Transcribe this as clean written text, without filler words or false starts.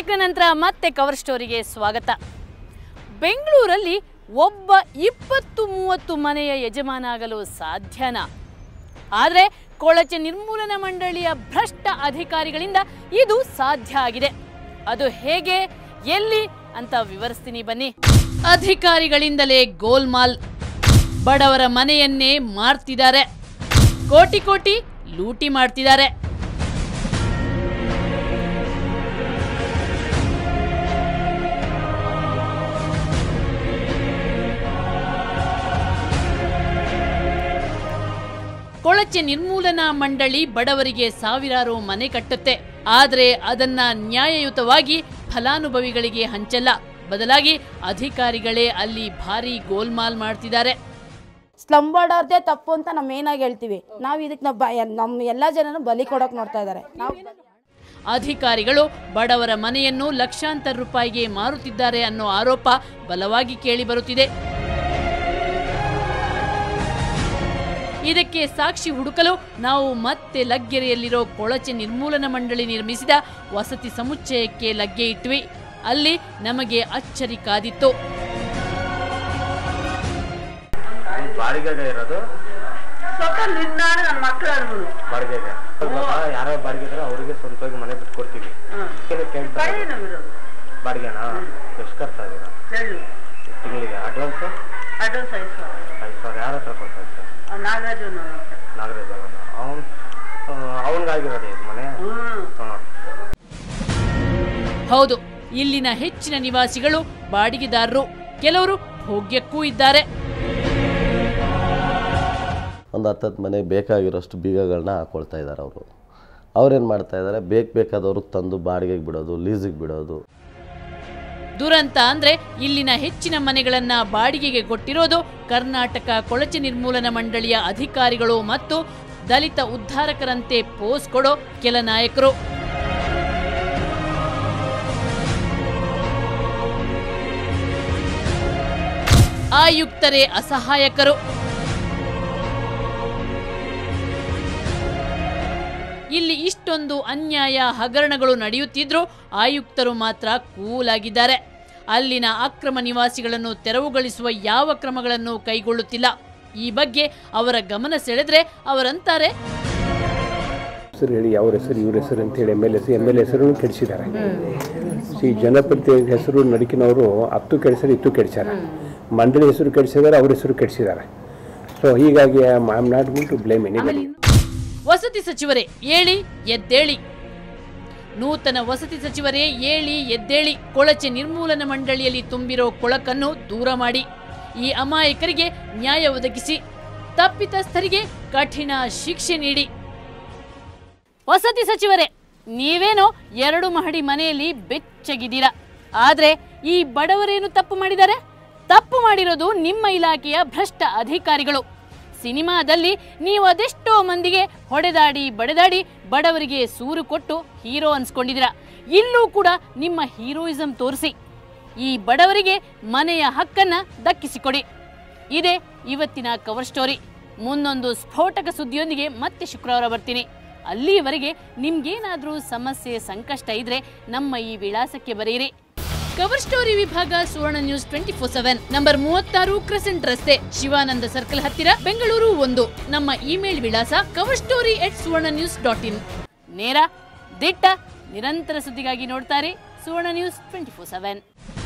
ಬ್ರೇಕ್ನ ನಂತರ ಮತ್ತೆ ಕವರ್ ಸ್ಟೋರಿಗೆ ಸ್ವಾಗತ. ಬೆಂಗಳೂರಲ್ಲಿ ಒಬ್ಬ 20-30 ಮನೆಯ ಯಜಮಾನ ಆಗಲು ಸಾಧ್ಯನಾ? ಆದರೆ ಕೊಳಚೆ ನಿರ್ಮೂಲನಾ ಮಂಡಳಿಯ ಭ್ರಷ್ಟ ಅಧಿಕಾರಿಗಳಿಂದ ಇದು ಸಾಧ್ಯ ಆಗಿದೆ. ಅದು ಹೇಗೆ, ಎಲ್ಲಿ ಅಂತ ವಿವರಿಸ್ತೀನಿ ಬನ್ನಿ. ಅಧಿಕಾರಿಗಳಿಂದಲೇ ಗೋಲ್ಮಾಲ್, ಬಡವರ ಮನೆಯನ್ನೇ ಮಾರ್ತಿದ್ದಾರೆ, ಕೋಟಿ ಕೋಟಿ ಲೂಟಿ ಮಾಡ್ತಿದ್ದಾರೆ. ಕೊಳಚೆ ನಿರ್ಮೂಲನಾ ಮಂಡಳಿ ಬಡವರಿಗೆ ಸಾವಿರಾರು ಮನೆ ಕಟ್ಟುತ್ತೆ. ಆದರೆ ಅದನ್ನ ನ್ಯಾಯಯುತವಾಗಿ ಫಲಾನುಭವಿಗಳಿಗೆ ಹಂಚಲ್ಲ. ಬದಲಾಗಿ ಅಧಿಕಾರಿಗಳೇ ಅಲ್ಲಿ ಭಾರಿ ಗೋಲ್ಮಾಲ್ ಮಾಡ್ತಿದ್ದಾರೆ. ಸ್ಲಮ್ ಬೋರ್ಡ್ ಅವ್ರದೇ ತಪ್ಪು ಅಂತ ನಾವು ಮೇನಾಗಿ ಹೇಳ್ತೀವಿ. ನಾವು ಇದಕ್ಕೆ ನಮ್ಮ ಎಲ್ಲ ಜನನು ಬಲಿ ಕೊಡೋಕೆ ನೋಡ್ತಾ ಇದ್ದಾರೆ. ಅಧಿಕಾರಿಗಳು ಬಡವರ ಮನೆಯನ್ನು ಲಕ್ಷಾಂತರ ರೂಪಾಯಿಗೆ ಮಾರುತ್ತಿದ್ದಾರೆ ಅನ್ನೋ ಆರೋಪ ಬಲವಾಗಿ ಕೇಳಿ ಬರುತ್ತಿದೆ. ಇದಕ್ಕೆ ಸಾಕ್ಷಿ ಹುಡುಕಲು ನಾವು ಮತ್ತೆ ಲಗ್ಗೆರೆಯಲ್ಲಿರೋ ಕೊಳಚೆ ನಿರ್ಮೂಲನಾ ಮಂಡಳಿ ನಿರ್ಮಿಸಿದ ವಸತಿ ಸಮುಚ್ಚಯಕ್ಕೆ ಲಗ್ಗೆ ಇಟ್ವಿ. ಅಲ್ಲಿ ನಮಗೆ ಅಚ್ಚರಿ ಕಾದಿತ್ತು. ಹೌದು, ಇಲ್ಲಿನ ಹೆಚ್ಚಿನ ನಿವಾಸಿಗಳು ಬಾಡಿಗೆದಾರರು, ಕೆಲವರು ಭೋಗ್ಯಕ್ಕೂ ಇದ್ದಾರೆ. ಒಂದು 10 ಮನೆಗೆ ಬೇಕಾಗಿರೋಷ್ಟು ಬೀಗಗಳನ್ನ ಹಾಕೊಳ್ತಾ ಇದ್ದಾರೆ. ಅವ್ರೇನು ಮಾಡ್ತಾ ಇದ್ದಾರೆ, ಬೇಕಾದವ್ರಿಗೆ ತಂದು ಬಾಡಿಗೆಗೆ ಬಿಡೋದು, ಲೀಸಿಗೆ ಬಿಡೋದು. ದುರಂತ ಅಂದ್ರೆ ಇಲ್ಲಿನ ಹೆಚ್ಚಿನ ಮನೆಗಳನ್ನ ಬಾಡಿಗೆಗೆ ಕೊಟ್ಟಿರೋದು ಕರ್ನಾಟಕ ಕೊಳಚೆ ನಿರ್ಮೂಲನಾ ಮಂಡಳಿಯ ಅಧಿಕಾರಿಗಳು ಮತ್ತು ದಲಿತ ಉದ್ಧಾರಕರಂತೆ ಪೋಸ್ ಕೊಡೋ ಕೆಲ ನಾಯಕರು. ಆಯುಕ್ತರೇ ಅಸಹಾಯಕರು. ಇಲ್ಲಿ ಇಷ್ಟೊಂದು ಅನ್ಯಾಯ ಹಗರಣಗಳು ನಡೆಯುತ್ತಿದ್ರೂ ಆಯುಕ್ತರು ಮಾತ್ರ ಕೂಲ್ ಆಗಿದ್ದಾರೆ. ಅಲ್ಲಿನ ಅಕ್ರಮ ನಿವಾಸಿಗಳನ್ನು ತೆರವುಗೊಳಿಸುವ ಯಾವ ಕ್ರಮಗಳನ್ನು ಕೈಗೊಳ್ಳುತ್ತಿಲ್ಲ. ಈ ಬಗ್ಗೆ ಅವರ ಗಮನ ಸೆಳೆದ್ರೆ ಅವರಂತಾರೆ, ಹೆಸರು ಹೇಳಿ ಅವ್ರ ಹೆಸರು ಇವ್ರ ಹೆಸರು ಅಂತೇಳಿ ಎಮ್ ಎಲ್ ಎ ಹೆಸರು ಕೆಡಿಸಿದ್ದಾರೆ. ಈ ಜನಪ್ರತಿನಿಧಿ ಹೆಸರು ನಡುಕಿನವರು 10 ಕೆಡಿಸಿದ್ರೆ 2 ಕೆಡಿಸ್ಯಾರ. ಮಂಡಳಿ ಹೆಸರು ಕೆಡಿಸಿದ್ದಾರೆ, ಅವ್ರ ಹೆಸರು ಕೆಡಿಸಿದ್ದಾರೆ. ಸೊ ಹೀಗಾಗಿ I am not going to blame anybody. ವಸತಿ ಸಚಿವರೇ ಏಳಿ ಎದ್ದೇಳಿ. ನೂತನ ವಸತಿ ಸಚಿವರೇ ಏಳಿ ಎದ್ದೇಳಿ. ಕೊಳಚೆ ನಿರ್ಮೂಲನಾ ಮಂಡಳಿಯಲ್ಲಿ ತುಂಬಿರೋ ಕೊಳಕನ್ನು ದೂರ ಮಾಡಿ, ಈ ಅಮಾಯಕರಿಗೆ ನ್ಯಾಯ ಒದಗಿಸಿ, ತಪ್ಪಿತಸ್ಥರಿಗೆ ಕಠಿಣ ಶಿಕ್ಷೆ ನೀಡಿ. ವಸತಿ ಸಚಿವರೇ, ನೀವೇನೋ 2 ಮಹಡಿ ಮನೆಯಲ್ಲಿ ಬೆಚ್ಚಗಿದ್ದೀರಾ. ಆದ್ರೆ ಈ ಬಡವರೇನು ತಪ್ಪು ಮಾಡಿದ್ದಾರೆ? ತಪ್ಪು ಮಾಡಿರೋದು ನಿಮ್ಮ ಇಲಾಖೆಯ ಭ್ರಷ್ಟ ಅಧಿಕಾರಿಗಳು. ಸಿನಿಮಾದಲ್ಲಿ ನೀವು ಅದೆಷ್ಟೋ ಮಂದಿಗೆ ಹೊಡೆದಾಡಿ ಬಡೆದಾಡಿ ಬಡವರಿಗೆ ಸೂರು ಕೊಟ್ಟು ಹೀರೋ ಅನ್ಸ್ಕೊಂಡಿದ್ದೀರಾ. ಇಲ್ಲೂ ಕೂಡ ನಿಮ್ಮ ಹೀರೋಯಿಸಂ ತೋರಿಸಿ ಈ ಬಡವರಿಗೆ ಮನೆಯ ಹಕ್ಕನ್ನ ದಕ್ಕಿಸಿಕೊಡಿ. ಇದೇ ಇವತ್ತಿನ ಕವರ್ ಸ್ಟೋರಿ. ಮುಂದೊಂದು ಸ್ಫೋಟಕ ಸುದ್ದಿಯೊಂದಿಗೆ ಮತ್ತೆ ಶುಕ್ರವಾರ ಬರ್ತೀನಿ. ಅಲ್ಲಿಯವರೆಗೆ ನಿಮ್ಗೇನಾದ್ರೂ ಸಮಸ್ಯೆ ಸಂಕಷ್ಟ ಇದ್ರೆ ನಮ್ಮ ಈ ವಿಳಾಸಕ್ಕೆ ಬರೆಯಿರಿ. ಕವರ್ ಸ್ಟೋರಿ ವಿಭಾಗ ಸುವರ್ಣ ನ್ಯೂಸ್ 24/7, ನಂಬರ್ 36 ಕ್ರೆಸೆಂಟ್ ರಸ್ತೆ, ಶಿವಾನಂದ ಸರ್ಕಲ್ ಹತ್ತಿರ, ಬೆಂಗಳೂರು 1. ನಮ್ಮ ಇಮೇಲ್ ವಿಳಾಸ coverstory@suvarnanews.in. ನೇರ, ದಿಟ್ಟ, ನಿರಂತರ ಸುದ್ದಿಗಾಗಿ ನೋಡ್ತಾರೆ ಸುವರ್ಣ ನ್ಯೂಸ್ 24/7.